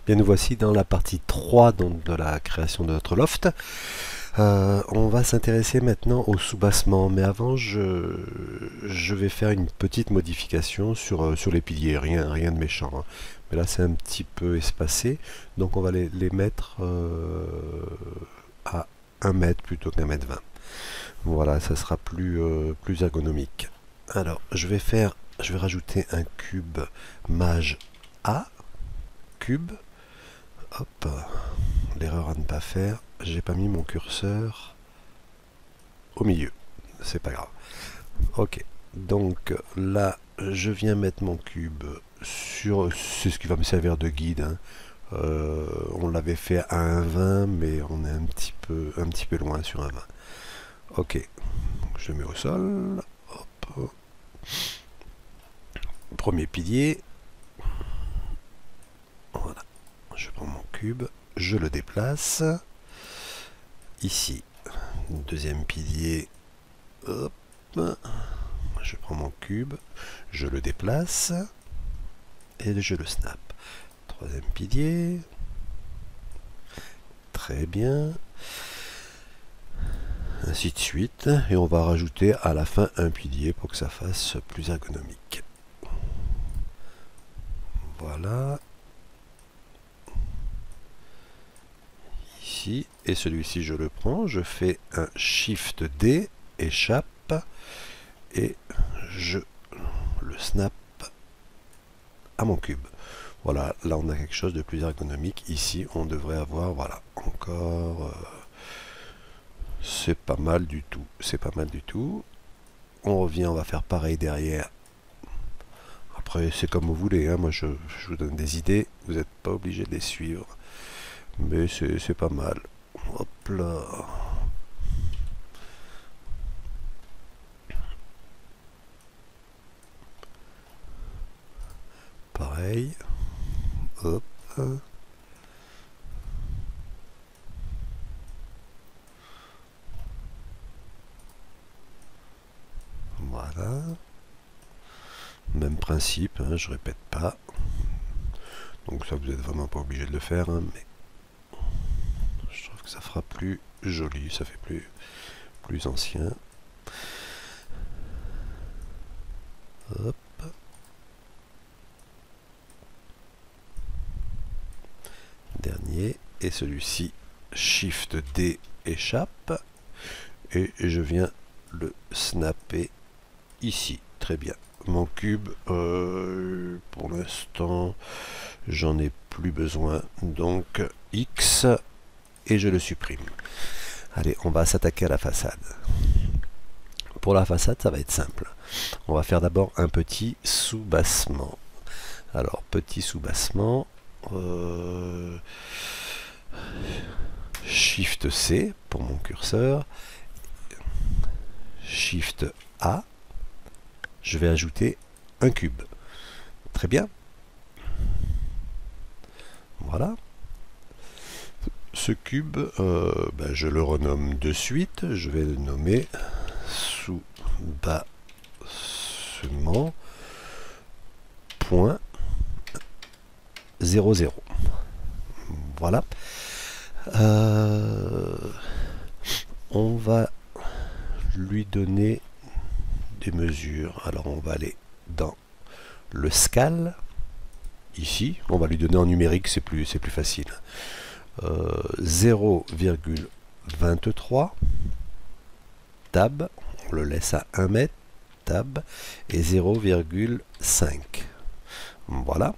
Bien, nous voici dans la partie 3 donc, de la création de notre loft. On va s'intéresser maintenant au soubassement, mais avant je vais faire une petite modification sur les piliers, rien de méchant, hein. Mais là c'est un petit peu espacé, donc on va les mettre à 1 mètre plutôt qu'un mètre 20. Voilà, ça sera plus ergonomique. Alors je vais rajouter un cube mage A, cube. Hop, l'erreur à ne pas faire, j'ai pas mis mon curseur au milieu, c'est pas grave. Ok, donc là je viens mettre mon cube sur, c'est ce qui va me servir de guide, hein. On l'avait fait à 1,20 mais on est un petit peu loin sur 1,20. Ok, je le mets au sol. Hop. Premier pilier. Voilà. Je prends mon cube, je le déplace. Ici, deuxième pilier. Hop. Je prends mon cube, je le déplace et je le snap. Troisième pilier. Très bien. Ainsi de suite. Et on va rajouter à la fin un pilier pour que ça fasse plus ergonomique. Voilà. Ici. Et celui-ci, je le prends. Je fais un Shift D, échappe. Et je le snap à mon cube. Voilà, là on a quelque chose de plus ergonomique. Ici, on devrait avoir, voilà, encore... c'est pas mal du tout. C'est pas mal du tout. On revient, on va faire pareil derrière. Après, c'est comme vous voulez, hein. Moi, je vous donne des idées. Vous n'êtes pas obligé de les suivre. Mais c'est pas mal. Hop là. Pareil. Hop. Voilà. Même principe, hein, je répète pas. Donc ça, vous n'êtes vraiment pas obligé de le faire, hein, mais je trouve que ça fera plus joli, ça fait plus ancien. Hop. Dernier. Et celui-ci, Shift D, échappe. Et je viens le snapper ici. Très bien. Mon cube, pour l'instant, j'en ai plus besoin. Donc, X, et je le supprime. Allez, on va s'attaquer à la façade. Pour la façade, ça va être simple. On va faire d'abord un petit soubassement. Alors, petit soubassement. Shift C pour mon curseur. Shift A. Je vais ajouter un cube. Très bien. Voilà. Ce cube, je le renomme de suite. Je vais le nommer soubassement point 00. Voilà. On va lui donner des mesures. Alors on va aller dans le scale. Ici, on va lui donner en numérique, c'est plus facile. 0,23 tab, on le laisse à 1 mètre, tab, et 0,5. Voilà.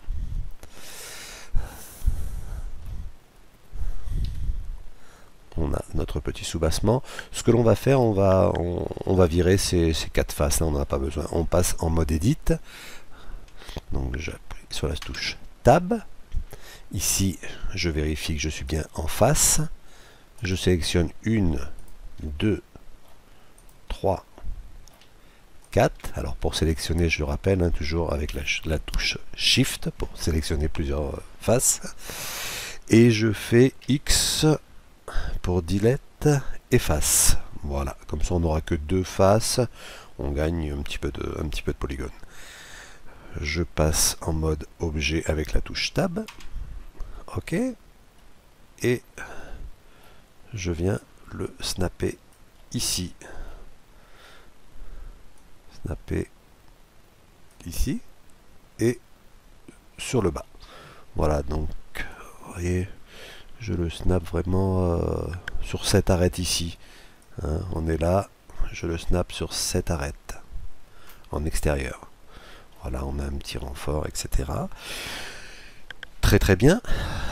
On a notre petit soubassement. Ce que l'on va faire, on va virer ces 4 faces, là on n'en a pas besoin. On passe en mode edit. Donc j'appuie sur la touche tab. Ici, je vérifie que je suis bien en face. Je sélectionne 1, 2, 3, 4. Alors pour sélectionner, je le rappelle, hein, toujours avec la touche Shift pour sélectionner plusieurs faces. Et je fais X pour delete efface. Voilà, comme ça on n'aura que 2 faces. On gagne un petit peu de polygone. Je passe en mode objet avec la touche tab. OK. Et je viens le snapper ici. Snapper ici et sur le bas. Voilà, donc vous voyez, je le snap vraiment sur cette arête ici. Hein, on est là, je le snap sur cette arête en extérieur. Voilà, on a un petit renfort, etc. Très très bien.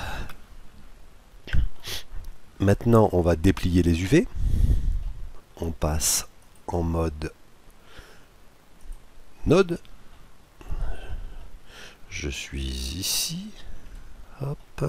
Maintenant, on va déplier les UV. On passe en mode node. Je suis ici. Hop.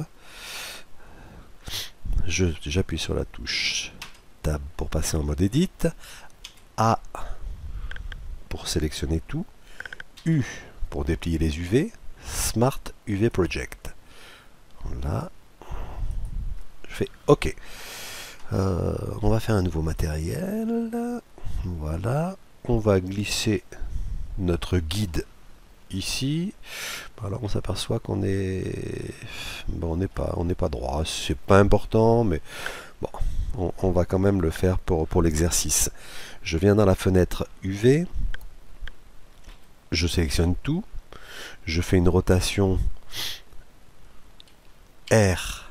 J'appuie sur la touche Tab pour passer en mode Edit. A pour sélectionner tout. U pour déplier les UV. Smart UV Project. Là. Je fais OK. On va faire un nouveau matériel. Voilà. On va glisser notre guide ici. Alors on s'aperçoit qu'on est bon, on n'est pas droit. C'est pas important, mais bon, on va quand même le faire pour l'exercice. Je viens dans la fenêtre UV. Je sélectionne tout. Je fais une rotation R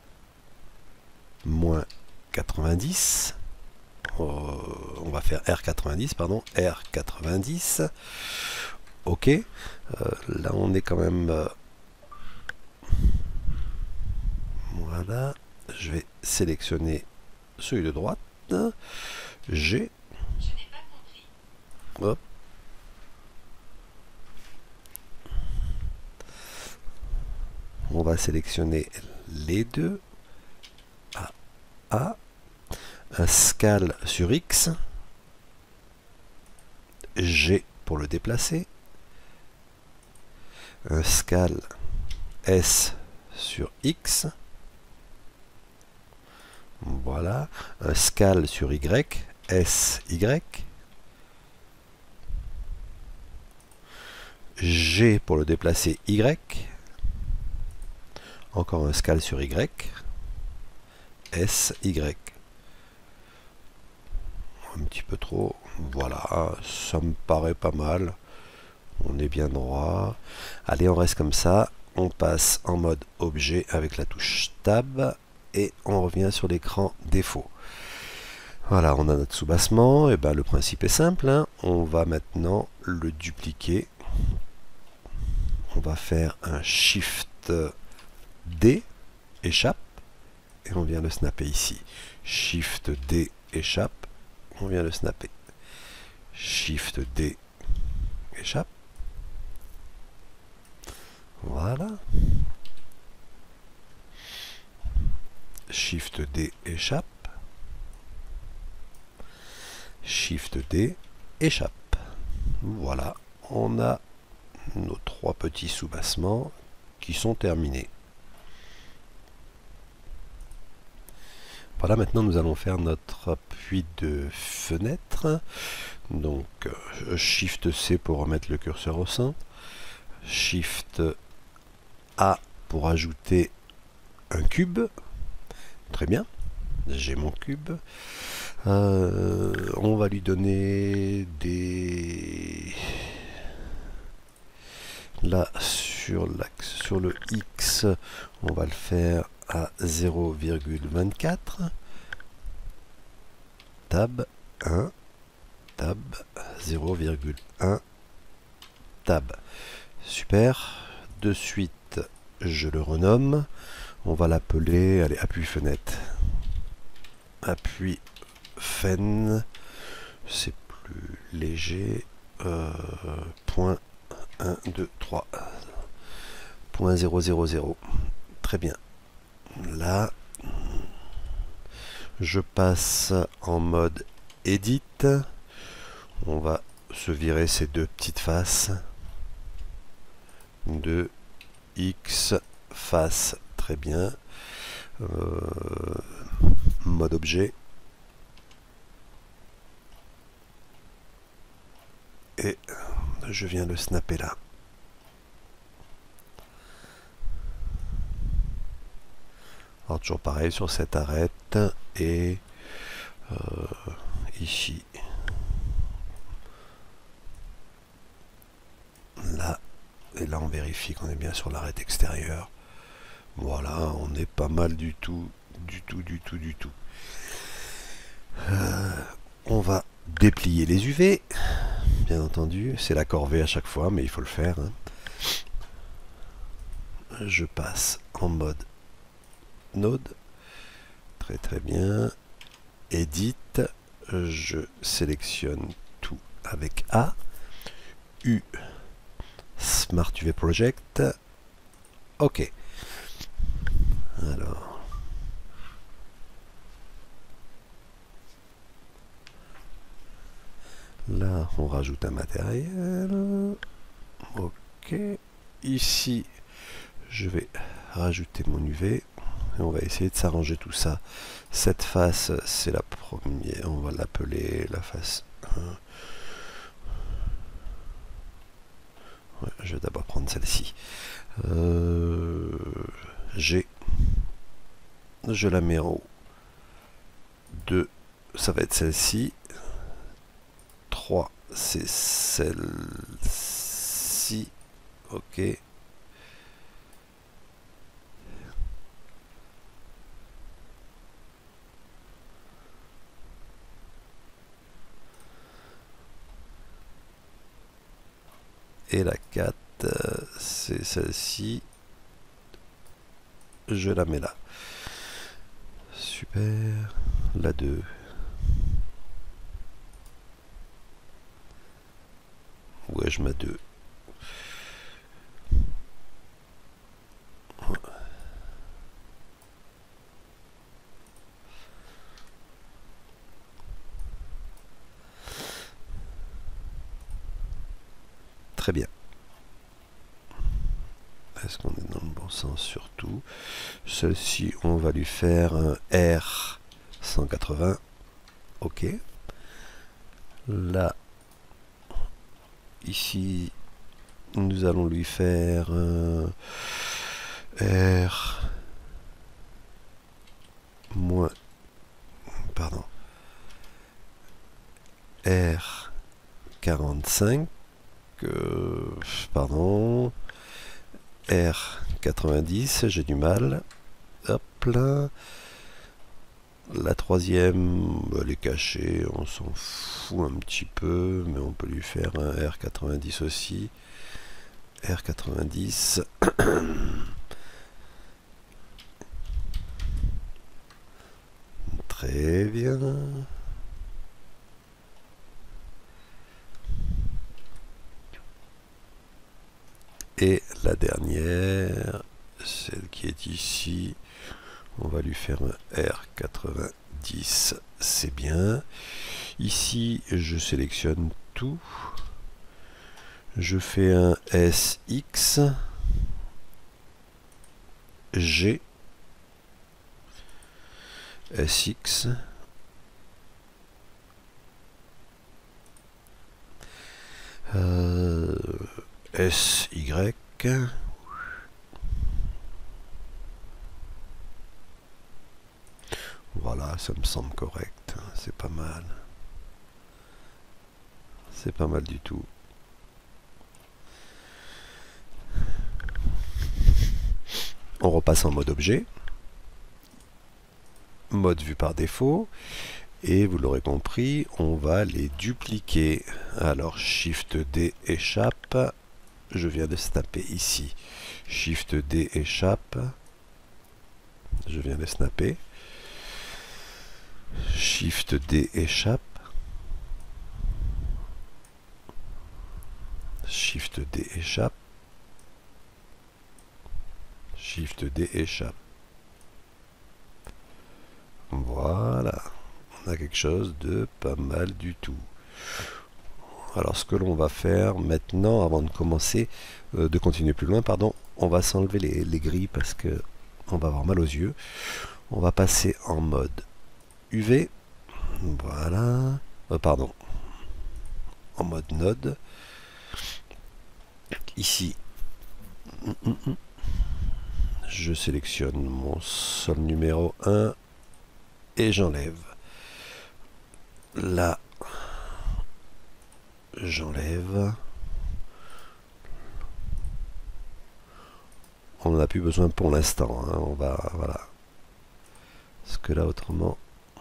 moins 90. On va faire R90, pardon, R90. OK. Là, on est quand même... voilà. Je vais sélectionner celui de droite. G. Hop. On va sélectionner les deux. A. Un scale sur X. G pour le déplacer. Un scale S sur X. Voilà. Un scale sur Y. SY. G pour le déplacer Y. Encore un scale sur Y. SY. Un petit peu trop. Voilà, ça me paraît pas mal. On est bien droit. Allez, on reste comme ça. On passe en mode objet avec la touche Tab et on revient sur l'écran défaut. Voilà, on a notre soubassement. Et ben, le principe est simple, hein. On va maintenant le dupliquer. On va faire un Shift D, échappe, et on vient le snapper ici. Shift D, échappe, on vient le snapper. Shift D, échappe. Voilà. Shift D, échappe. Shift D, échappe. Voilà, on a nos trois petits soubassements qui sont terminés. Voilà, maintenant nous allons faire notre appui de fenêtre. Donc Shift C pour remettre le curseur au centre. Shift A pour ajouter un cube. Très bien, j'ai mon cube. On va lui donner des... Là, sur le X, on va le faire à 0,24. Tab 1. Tab 0,1. Tab. Super. De suite, je le renomme. On va l'appeler, allez, appui fenêtre. Appui fen. C'est plus léger. Point 1, 2, 3. Point 000. Très bien. Là, je passe en mode Edit. On va se virer ces deux petites faces. 2 X face. Très bien. Mode objet. Et je viens le snapper là. Alors toujours pareil sur cette arête et ici, là, et là on vérifie qu'on est bien sur l'arête extérieure. Voilà, on est pas mal du tout. On va déplier les UV, bien entendu, c'est la corvée à chaque fois, mais il faut le faire, hein. Je passe en mode Node, très bien, Edit, je sélectionne tout avec A, U, Smart UV Project, OK. Alors, là, on rajoute un matériel. OK. Ici, je vais rajouter mon UV. Et on va essayer de s'arranger tout ça. Cette face, c'est la première. On va l'appeler la face 1. Ouais, je vais d'abord prendre celle-ci. G. Je la mets en haut. 2, ça va être celle-ci. 3, c'est celle-ci. OK. Et la 4, c'est celle-ci. Je la mets là. Super. La 2. Ouais, je mets 2. Très bien. Est-ce qu'on est dans le bon sens surtout? Celle-ci, on va lui faire un R 180. OK. Là, ici, nous allons lui faire un R moins, pardon, R 45, pardon, R 90, j'ai du mal. Hop là. La troisième, elle est cachée, on s'en fout un petit peu, mais on peut lui faire un R90 aussi. R90. Très bien. Et la dernière, celle qui est ici, on va lui faire un R90, c'est bien. Ici, je sélectionne tout. Je fais un SX, G, SX, SY, voilà, ça me semble correct, c'est pas mal. C'est pas mal du tout. On repasse en mode objet, mode vue par défaut, et vous l'aurez compris, on va les dupliquer. Alors Shift D échappe, je viens de snapper ici. Shift D échappe, je viens de snapper. Shift D échappe. Shift D échappe. Shift D échappe. Voilà. On a quelque chose de pas mal du tout. Alors ce que l'on va faire maintenant, avant de commencer, de continuer plus loin, pardon, on va s'enlever les grilles parce que on va avoir mal aux yeux. On va passer en mode UV. Voilà. Pardon. En mode node. Ici. je sélectionne mon sol numéro 1 et j'enlève. Là, j'enlève. On n'en a plus besoin pour l'instant, hein. On va, voilà. Parce que là, autrement...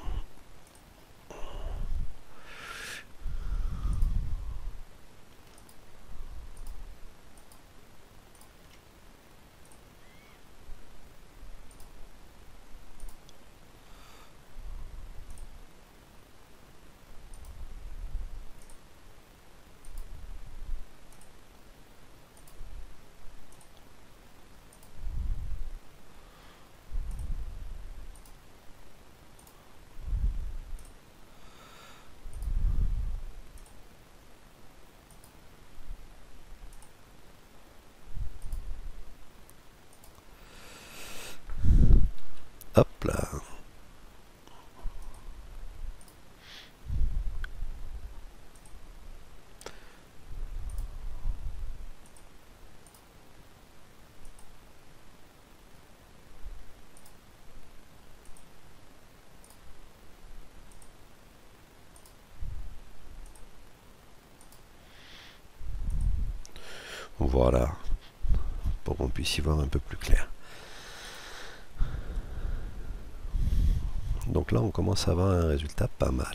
Hop là. Voilà, pour qu'on puisse y voir un peu plus clair. Donc là, on commence à avoir un résultat pas mal.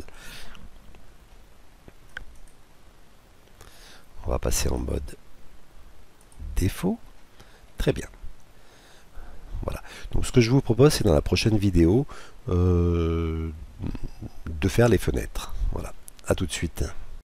On va passer en mode défaut. Très bien. Voilà. Donc ce que je vous propose, c'est dans la prochaine vidéo de faire les fenêtres. Voilà. À tout de suite.